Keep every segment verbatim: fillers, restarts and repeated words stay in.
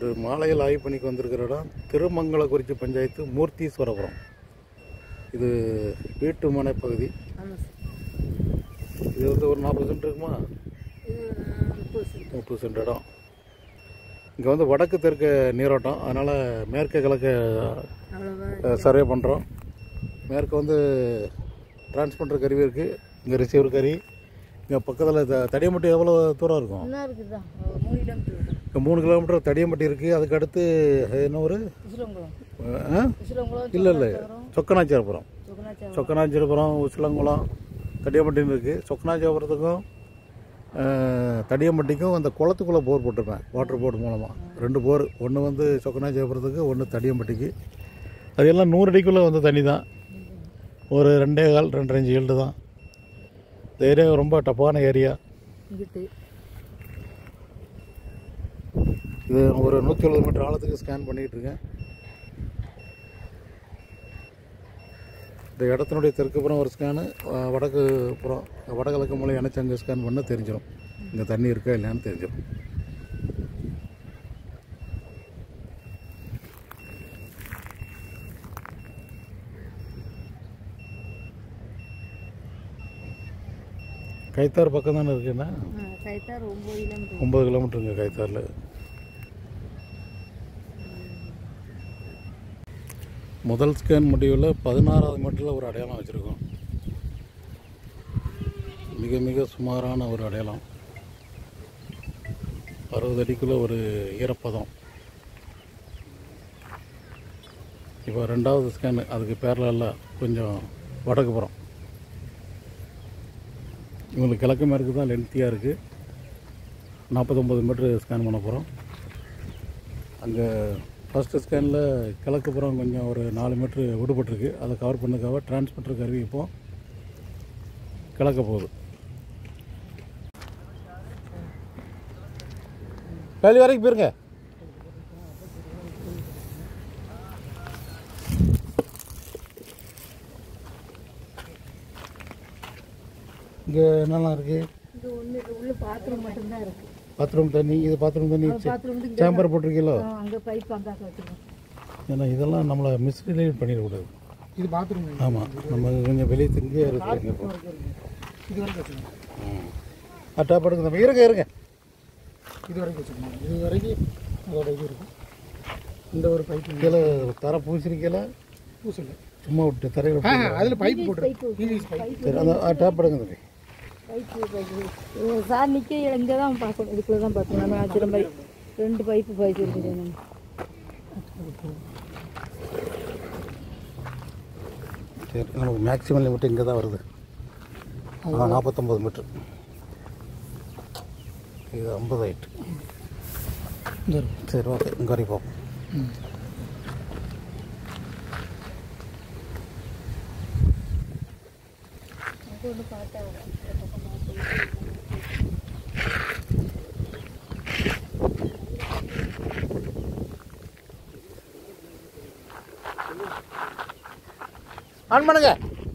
இன்று மாலையில் ஆய்வு பணிக்கு வந்திருக்கிற இடம் திருமங்கலக்குறிச்சி பஞ்சாயத்து மூர்த்தீஸ்வரபுரம். இது வீட்டு மனை பகுதி. இது வந்து ஒரு நாற்பது சென்ட் இருக்குமா? முப்பது சென்ட் இடம். இங்கே வந்து வடக்கு தெற்கு நீரோட்டம், அதனால் மேற்கு கிழக்கு சர்வே பண்ணுறோம். மேற்கு வந்து டிரான்ஸ்பண்டர் கருவி இருக்குது, இங்கே ரிசீவர் கருவி. இங்கே பக்கத்தில் த தடியம்பட்டி எவ்வளோ தூரம் இருக்கும்? இங்கே மூணு கிலோமீட்டர் தடியம்பட்டி இருக்குது. அதுக்கு அடுத்து என்ன ஒரு இல்லை இல்லை சொக்கனாச்சிரபுரம், சொக்கனாச்சிரபுரம் உசிலங்குளம் தடியம்பட்டின்னு இருக்குது. சொக்கனாச்சிரபுரத்துக்கும் தடியம்பட்டிக்கும் அந்த குளத்துக்குள்ளே போர் போட்டிருப்பேன், வாட்டர் போர்டு மூலமாக. ரெண்டு போர், ஒன்று வந்து சொக்கனாச்சிரபுரத்துக்கு, ஒன்று தடியம்பட்டிக்கு. அது எல்லாம் நூறு அடிக்குள்ளே வந்து தண்ணி தான். ஒரு ரெண்டே கால் ரெண்டரை அஞ்சு ஏழு தான். இந்த ஏரியா ரொம்ப டஃப்பான ஏரியா. இது ஒரு நூற்றி எழுபது மீட்டர் ஆழத்துக்கு ஸ்கேன் பண்ணிகிட்டு இருக்கேன். இந்த இடத்தினுடைய தெற்கு புறம் ஒரு ஸ்கேனு, வடக்கு புறம் வடகிழக்கு மூலை இணைச்சி அங்கே ஸ்கேன் பண்ணால் தெரிஞ்சிடும் இங்கே தண்ணி இருக்கா இல்லையான்னு தெரிஞ்சிடும். கைத்தார் பக்கம் தானே இருக்குண்ணா? ஒம்பது கிலோமீட்டருங்க கைத்தாரில். முதல் ஸ்கேன் முடிவில் பதினாறாவது மீட்டரில் ஒரு அடையாளம் வச்சுருக்கோம். மிக மிக சுமாரான ஒரு அடையாளம். அறுபது அடிக்குள்ளே ஒரு ஈரப்பதம். இப்போ ரெண்டாவது ஸ்கேனு, அதுக்கு பேரலாக கொஞ்சம் வடக்கு புறம். இவங்களுக்கு கிழக்கு மேற்கு தான் லென்த்தியாக இருக்குது. நாற்பத்தொம்பது மீட்ரு ஸ்கேன் பண்ண போகிறோம். அங்கே ஃபஸ்ட்டு ஸ்கேனில் கிழக்கு புறம் கொஞ்சம் ஒரு நாலு மீட்ரு விடுபட்டுருக்கு. அதை கவர் பண்ணதுக்காக டிரான்ஸ்மிட்டர் கருவி இப்போ கிழக்க போகுது. வேலி வரைக்கும் போயிருங்க. இங்கே என்னெல்லாம் இருக்குது? பாத்ரூம் தண்ணி, இது பாத்ரூம் தண்ணி சேம்பர் போட்டிருக்கீங்களோ? ஏன்னா இதெல்லாம் நம்மளை மிஸ்லீட் பண்ணிடக்கூடாது. இது பாத்ரூம். ஆமாம், நம்ம கொஞ்சம் வெளியே திங்கே இருக்கு. ஆ டேப் எடுங்க, நம்ம இருங்க இருங்க இது வரைக்கும் வச்சுக்கணும். இது வரைக்கும் அதோட இது இருக்கும். இந்த ஒரு பைப்பு கீழே தர பூசிருக்கீங்களா? பூசல, சும்மா விட்டு தரையில் அதில் பைப்பு போட்டு சரி அந்த டேப் எடுங்க தம்பி. சார் நிற்க இங்கே தான் பார்க்கணும், இதுக்குள்ளே தான் பார்க்கணும். நம்ம திரும்ப ரெண்டு பைப்பு பைப்பு இருக்குது. சரி, நமக்கு மேக்ஸிமம் லிமிட் இங்கே தான் வருது. நாற்பத்தொம்பது மீட்ரு, இது ஐம்பது ஆயிட்டு. சரி ஓகே, இங்கே வரைக்கும் போகும். ஆன் பண்ணுங்க.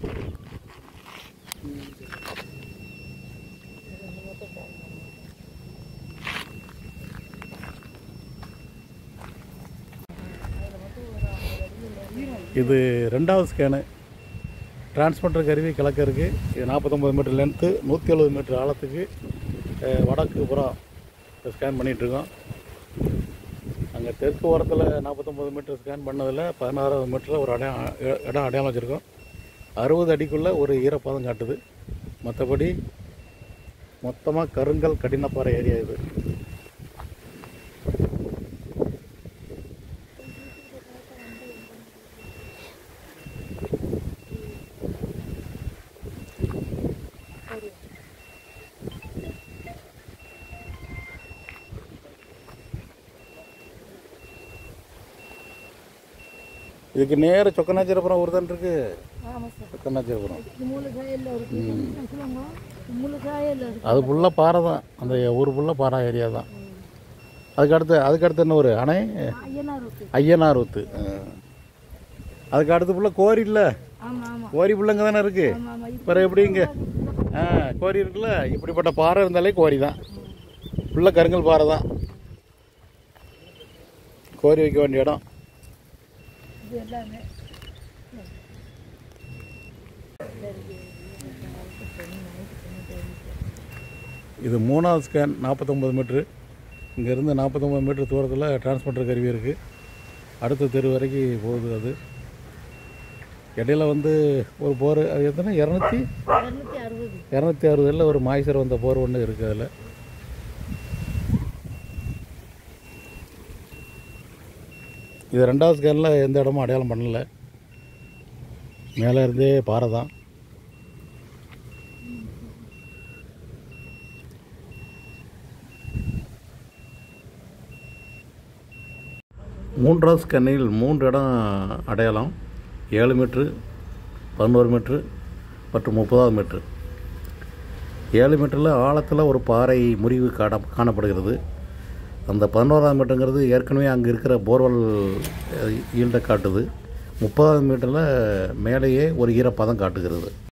இது ரெண்டாவது ஸ்கேனு. டிரான்ஸ்பண்டர் கருவி கிழக்க இருக்குது. இது நாற்பத்தொம்பது மீட்டர் லென்த்து, நூற்றி எழுபது மீட்டர் ஆழத்துக்கு வடக்கு புறம் ஸ்கேன் பண்ணிகிட்ருக்கோம். அங்கே தெற்கு ஓரத்தில் நாற்பத்தொம்பது மீட்டர் ஸ்கேன் பண்ணதில் பதினாறாவது மீட்டரில் ஒரு அடையா இடம் அடையாளம் வச்சுருக்கோம். அறுபது அடிக்குள்ளே ஒரு ஈரப்பதம் காட்டுது. மற்றபடி மொத்தமாக கருங்கல் கடினப்பாறை ஏரியா இது. இதுக்கு நேர சொக்கனாச்சிரபுரம் ஒரு தான் இருக்கு. சொக்கனாச்சிரபுரம் அது ஃபுல்லாக பாறை தான். அந்த ஊர் ஃபுல்லாக பாறை ஏரியா தான். அதுக்கு அடுத்து அதுக்கு அடுத்து என்ன ஒரு அணை? ஐயனார் ஊத்து. அதுக்கு அடுத்து ஃபுல்லாக கோரி இல்லை? கோரி ஃபுல்லாங்க தானே இருக்கு. பிறகு எப்படி இங்கே ஆ கோரி இருக்குல்ல, இப்படிப்பட்ட பாறை இருந்தாலே கோரி தான். ஃபுல்லாக கருங்கல் பாறை தான். கோரி வைக்க வேண்டிய இடம். இது எல்லாமே இது மூணாவது ஸ்கேன். நாற்பத்தொம்பது மீட்ரு. இங்கேருந்து நாற்பத்தொம்பது மீட்ரு தூரத்தில் டிரான்ஸ்மிட்டர் கருவி இருக்குது. அடுத்த தெரு வரைக்கும் போகுது. அது இடையில வந்து ஒரு போர், அது எத்தனை இரநூத்தி இரநூத்தி அறுபது இரநூத்தி அறுபதில் ஒரு மாய்சர் வந்த போர் ஒன்று இருக்குது. அதில் இது ரெண்டாவது ஸ்கேனில் எந்த இடமும் அடையாளம் பண்ணலை. மேலே இருந்தே பாறை தான். மூன்றாவது ஸ்கேனில் மூன்று இடம் அடையாளம். ஏழு மீட்ரு, பதினோரு மீட்ரு மற்றும் முப்பதாவது மீட்ரு. ஏழு மீட்டரில் ஆழத்தில் ஒரு பாறை முறிவு காண காணப்படுகிறது. அந்த பதினோராவது மீட்டருங்கிறது ஏற்கனவே அங்கே இருக்கிற போர்வெல் ஈல்டை காட்டுது. முப்பதாவது மீட்டரில் மேலேயே ஒரு ஈரப்பதம் காட்டுகிறது.